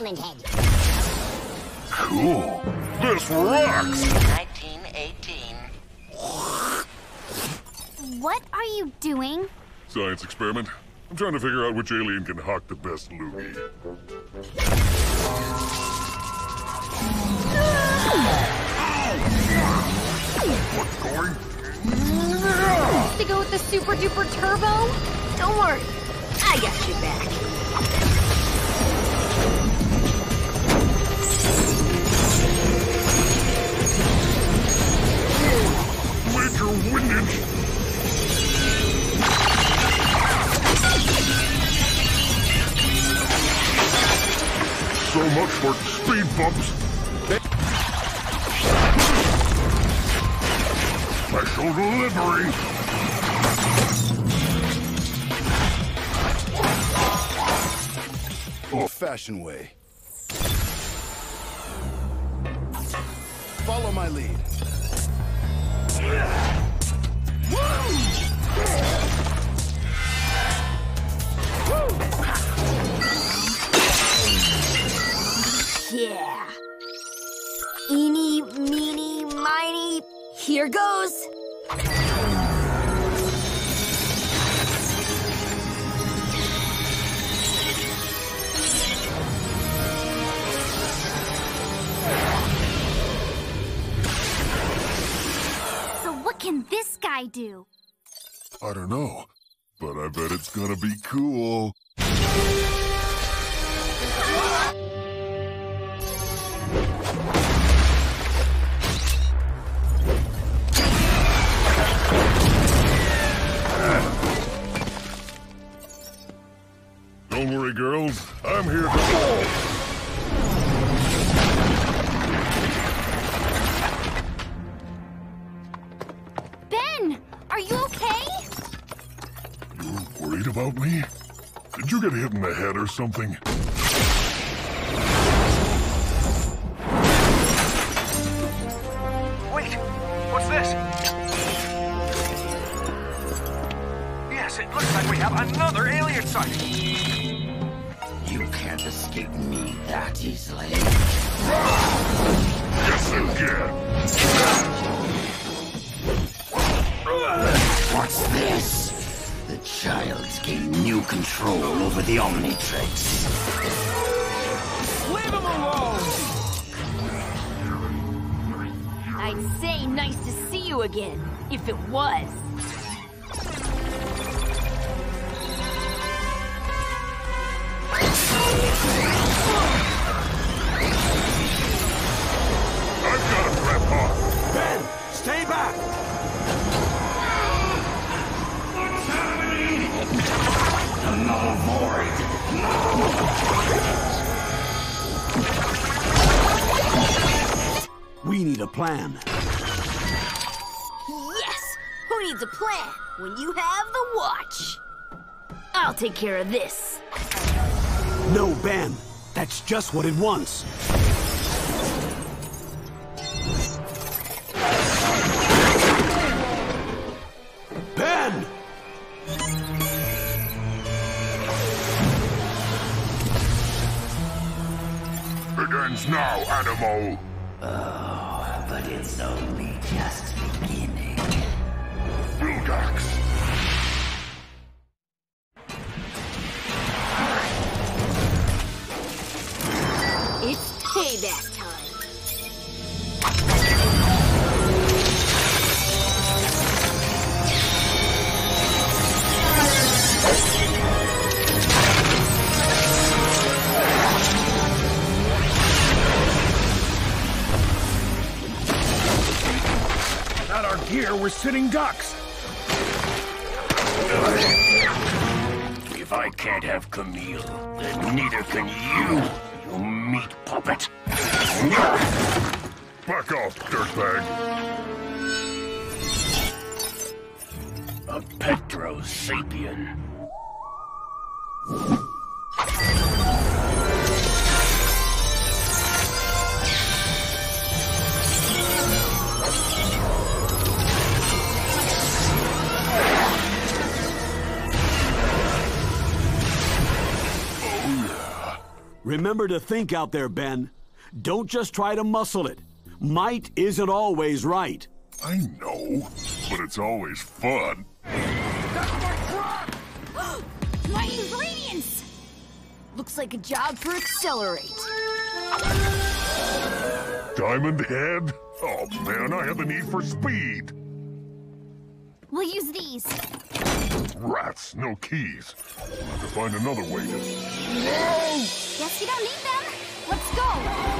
Diamond Head. Cool. This rocks! 1918. What are you doing? Science experiment. I'm trying to figure out which alien can hawk the best loogie. What's going? To go with the super duper turbo? Don't worry, I got your back. Major windage! So much for speed bumps! Special delivery! Old-fashioned way. Follow my lead. Yeah. Eeny, meeny, miny, here goes. So what can this guy do? I don't know, but I bet it's gonna be cool. Don't worry, girls. I'm here to... Ben, are you okay? You worried about me? Did you get hit in the head or something? Wait, what's this? Yes, it looks like we have another alien sighting. You can't escape me that easily. Yes, you can. What's this? The child's gained new control over the Omnitrix. Leave him alone! I'd say nice to see you again, if it was. I've got him, Grandpa. Ben, stay back! We need a plan. Yes! Who needs a plan when you have the watch? I'll take care of this. No, Ben. That's just what it wants. Ben! Begins now, animal. Oh, but it's only just beginning. Vilgax. It's payback time. Without our gear, we're sitting ducks. If I can't have Camille, then neither can you, you meat puppet. Back off, dirtbag. A Petro Sapien. Remember to think out there, Ben. Don't just try to muscle it. Might isn't always right. I know, but it's always fun. My ingredients! Looks like a job for Accelerate. Diamond Head? Oh man, I have the need for speed. We'll use these. Rats, no keys. I'll have to find another way to... Guess you don't need them. Let's go.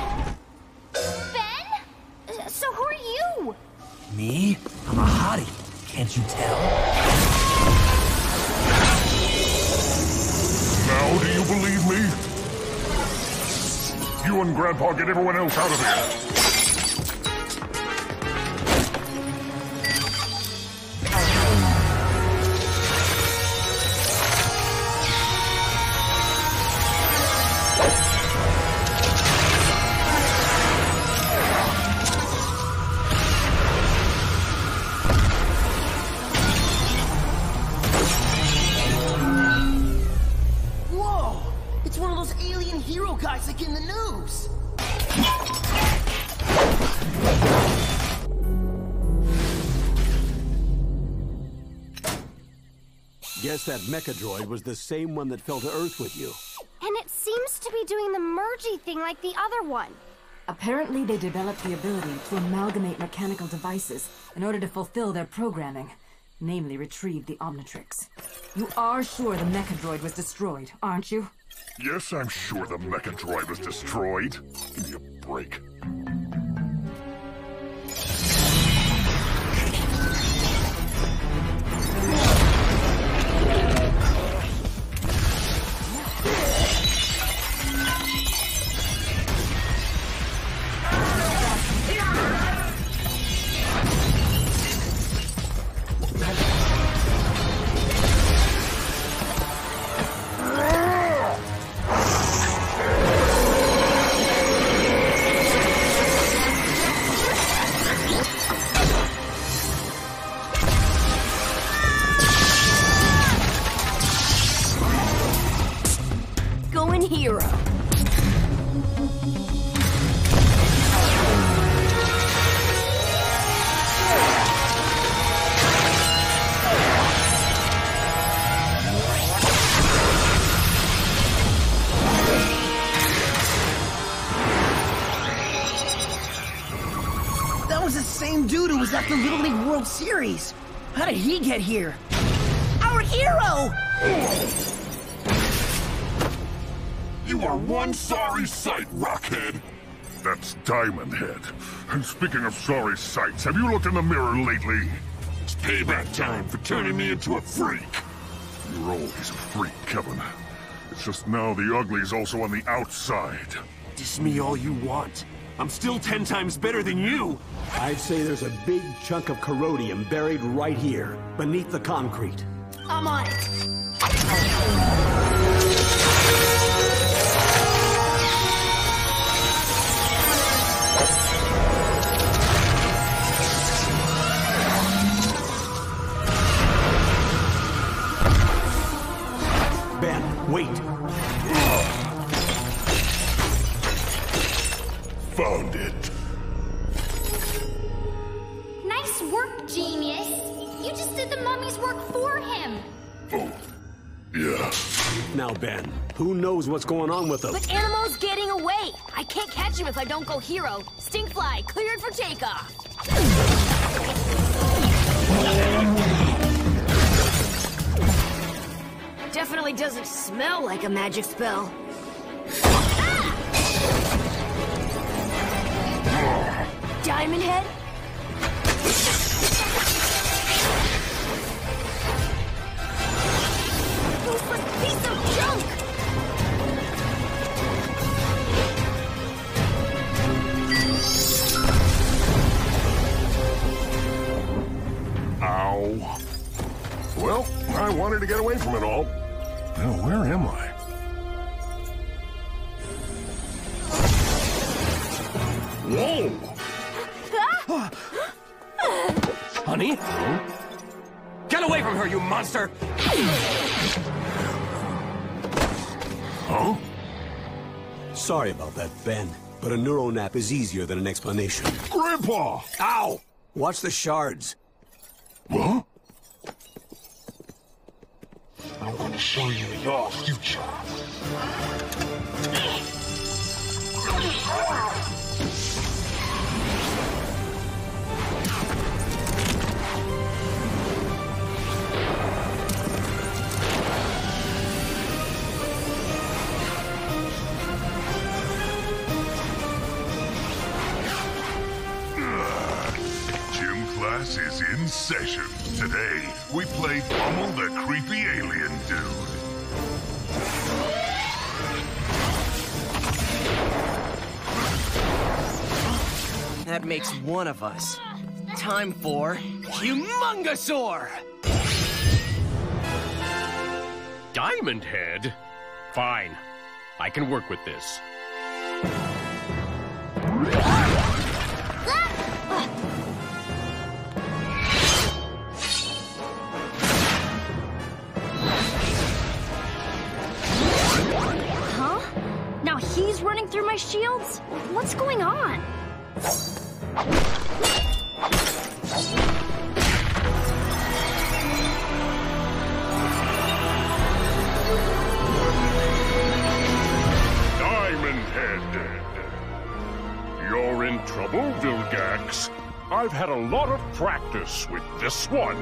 Ben? So who are you? Me? I'm a hottie. Can't you tell? Now do you believe me? You and Grandpa get everyone else out of here. guys like in the news. Guess that Mechadroid was the same one that fell to Earth with you. And it seems to be doing the mergy thing like the other one. Apparently, they developed the ability to amalgamate mechanical devices in order to fulfill their programming, namely retrieve the Omnitrix. You are sure the Mechadroid was destroyed, aren't you? Yes, I'm sure the Mechadroid was destroyed. Give me a break. Hero. That was the same dude who was at the Little League World Series. How did he get here? Our hero! You are one sorry sight, Rockhead. That's Diamond Head. And speaking of sorry sights, have you looked in the mirror lately? It's payback time for turning me into a freak. You're always a freak, Kevin. It's just now the ugly's also on the outside. Diss me all you want. I'm still 10 times better than you. I'd say there's a big chunk of corrodium buried right here, beneath the concrete. I'm on it. Ben, wait. Found it. Nice work, genius. You just did the mummy's work for him. Oh, yeah. Now, Ben, who knows what's going on with them? But Animo's getting away. I can't catch him if I don't go hero. Stinkfly, cleared for takeoff. Definitely doesn't smell like a magic spell. Ah! Diamond Head? Useless piece of junk! Ow. Well, I wanted to get away from it all. Now, where am I? Whoa! Honey? Get away from her, you monster! Huh? Sorry about that, Ben, but a neuro nap is easier than an explanation. Grandpa! Ow! Watch the shards. Huh? I want to show you your future. Class is in session. Today, we play Pummel the Creepy Alien Dude. That makes one of us. Time for Humongosaur! Diamond Head? Fine. I can work with this. Now he's running through my shields? What's going on? Diamond Head. You're in trouble, Vilgax. I've had a lot of practice with this one.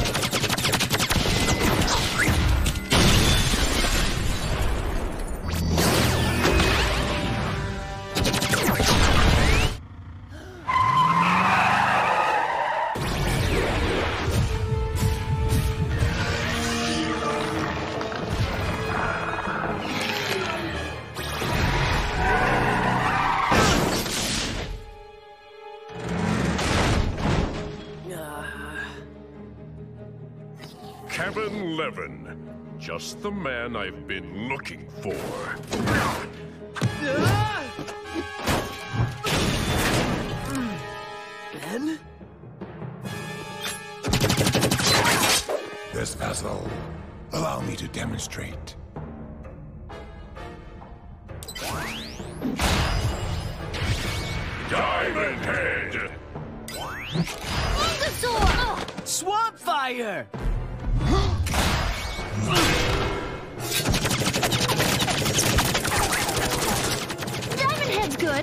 Kevin Levin. Just the man I've been looking for. Ben? This vessel. Allow me to demonstrate. Diamond Head! Bulbasaur! Swamp Fire! Diamond Head's good.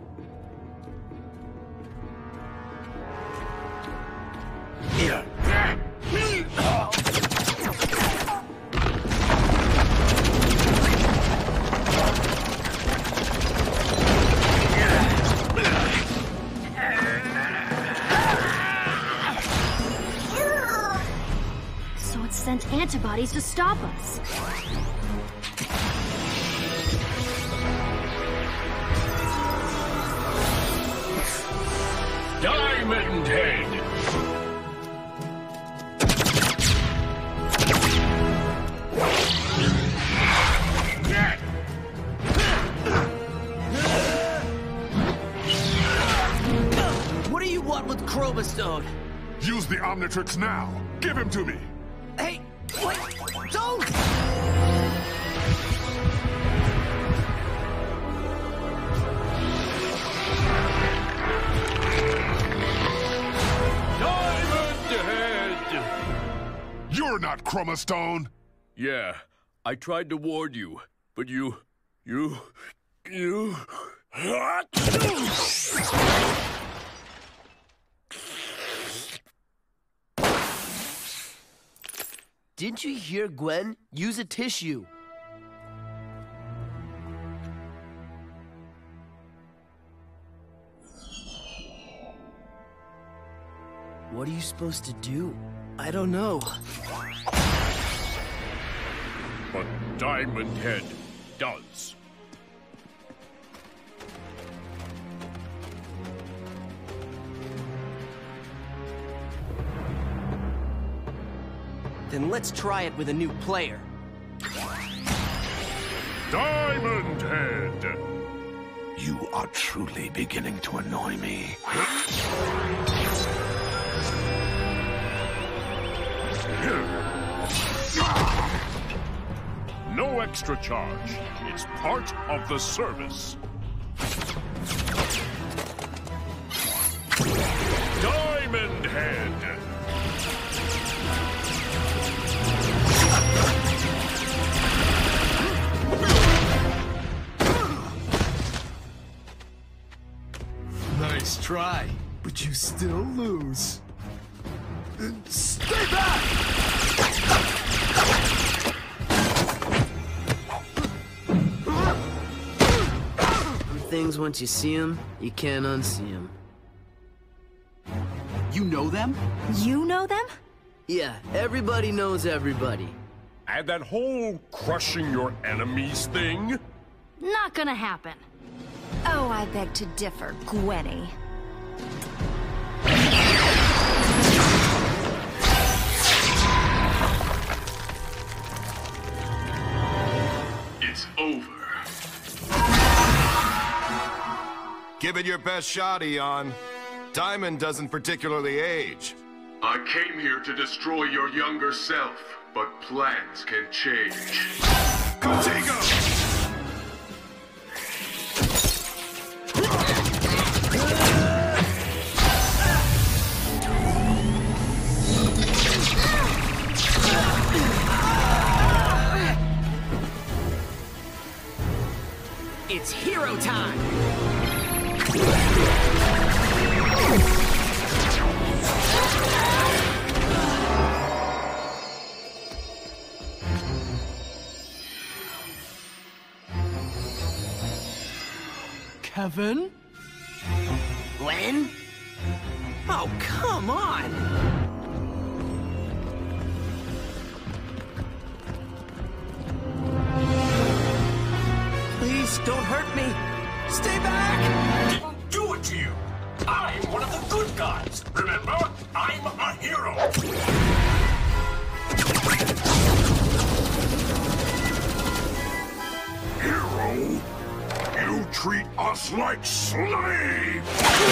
So it sent antibodies to stop us. Diamond Head! What do you want with Chromastone? Use the Omnitrix now. Give him to me. Hey, wait, don't! You're not Chromastone! Yeah, I tried to warn you, but you... Didn't you hear Gwen? Use a tissue. What are you supposed to do? I don't know. But Diamond Head does. Then let's try it with a new player. Diamond Head! You are truly beginning to annoy me. no extra charge. It's part of the service. Diamond Head. Nice try, but you still lose. Stay back! Things, once you see them, you can't unsee them. You know them? You know them? Yeah, everybody knows everybody. And that whole crushing your enemies thing? Not gonna happen. Oh, I beg to differ, Gwenny. It's over. Give it your best shot, Eon. Diamond doesn't particularly age. I came here to destroy your younger self, but plans can change. Contigo! It's hero time! Kevin? Gwen? Oh, come on! Please, don't hurt me! Stay back! Didn't do it to you! I'm one of the good guys! Remember? I'm a hero! Hero? You treat us like slaves!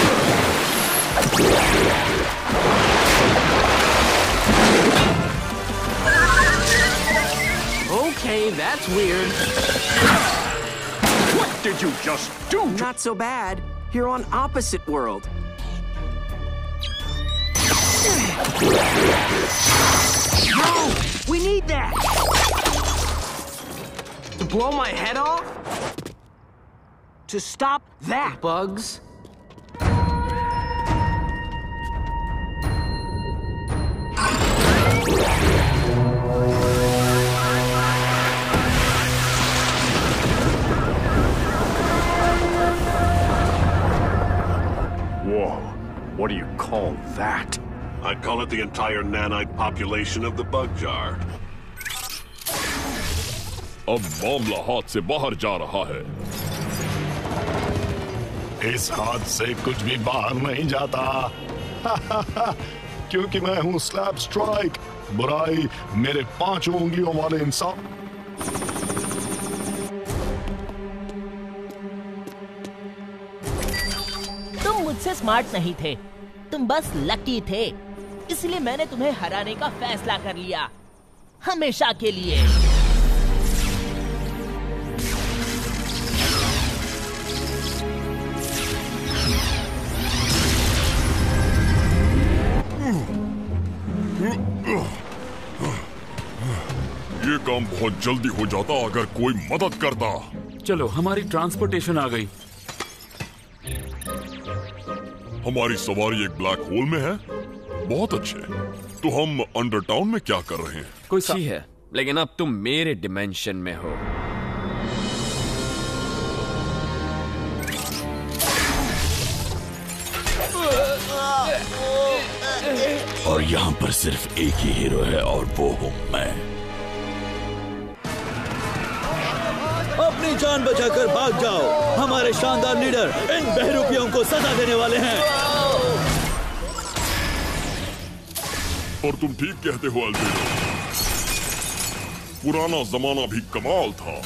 Okay, that's weird. What did you just do? Not so bad. You're on opposite world. No! We need that! To blow my head off? To stop that! Bugs? Whoa, what do you call that? I'd call it the entire nanite population of the bug jar. अब मामला हाथ से बाहर जा रहा है। इस हाथ से कुछ भी बाहर नहीं जाता क्योंकि मैं हूँ स्लैब स्ट्राइक, बुराई मेरे 5 उंगलियों वाले इंसान। तुम मुझसे स्मार्ट नहीं थे, तुम बस लकी थे, इसलिए मैंने तुम्हें हराने का फैसला कर लिया, हमेशा के लिए। ये काम बहुत जल्दी हो जाता अगर कोई मदद करता। चलो, हमारी ट्रांसपोर्टेशन आ गई। हमारी सवारी एक ब्लैक होल में है। बहुत अच्छे। तो हम अंडरटाउन में क्या कर रहे हैं? कुछ ही है, लेकिन अब तुम मेरे डिमेंशन में हो। और यहाँ पर सिर्फ एक ही हीरो है और वो हूँ मैं। अपनी जान बचाकर भाग जाओ, हमारे शानदार लीडर इन बहरूपियों को सजा देने वाले हैं। और तुम ठीक कहते हो अल्बेडो, पुराना जमाना भी कमाल था।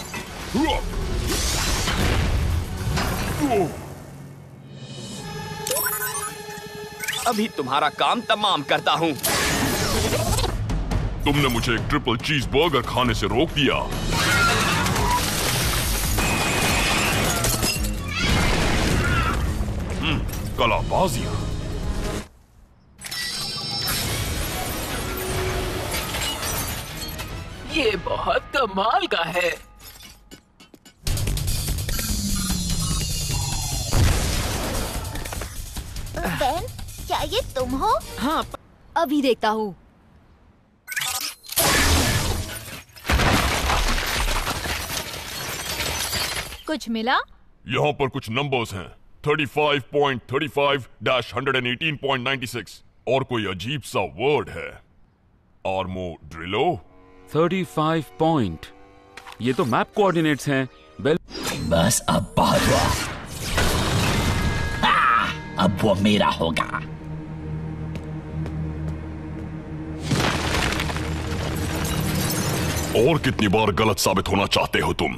अभी तुम्हारा काम तमाम करता हूँ। तुमने मुझे एक ट्रिपल चीज बर्गर खाने से रोक दिया। कलाबाजियां। ये बहुत कमाल का है। बेन, क्या ये तुम हो? हाँ, अभी देखता हूँ। कुछ मिला? यहाँ पर कुछ नंबर्स हैं। 35.35-118.96 और कोई अजीब सा वर्ड है। Armadillo 35 point. ये तो मैप कोऑर्डिनेट्स हैं। बस अब बहुत हुआ। अब वो मेरा होगा। और कितनी बार गलत साबित होना चाहते हो तुम?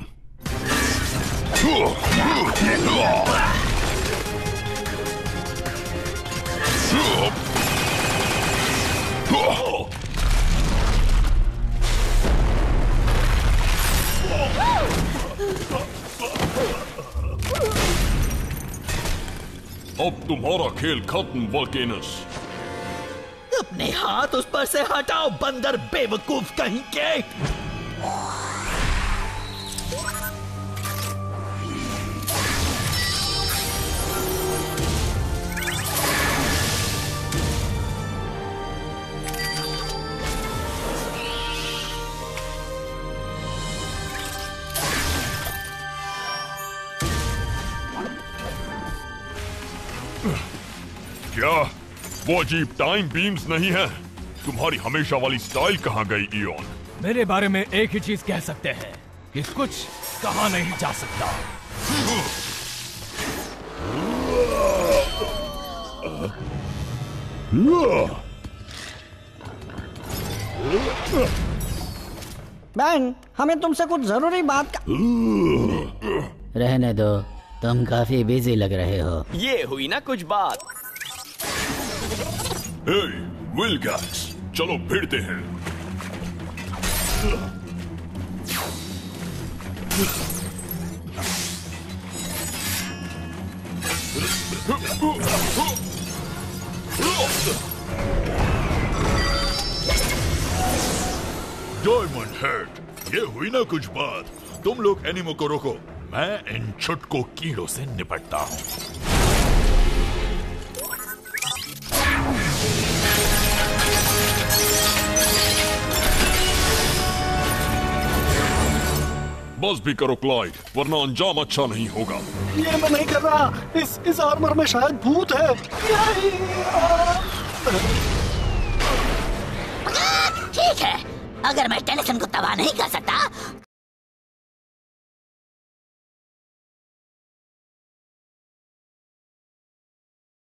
अब तुम्हारा खेल खत्म, वोल्केनस। अपने हाथ उस पर से हटाओ, बंदर बेवकूफ कहीं के। क्या वो अजीब टाइम बीम्स नहीं है? तुम्हारी हमेशा वाली स्टाइल कहाँ गई इयॉन? मेरे बारे में एक ही चीज कह सकते हैं कि कुछ कहा नहीं जा सकता। बेन, हमें तुमसे कुछ जरूरी बात रहने दो, तुम काफी बिजी लग रहे हो। ये हुई ना कुछ बात। हे, विलगैक्स, चलो भिड़ते हैं। डायमंड हेड, ये हुई ना कुछ बात। तुम लोग एनिमो को रोको, मैं इन छुटको कीड़ों से निपटता हूँ। बस भी करो क्लाइड, वरना अंजाम अच्छा नहीं होगा। ये मैं नहीं कर रहा। इस आर्मर में शायद भूत है। ठीक है, अगर मैं टेनिसन को तबाह नहीं कर सकता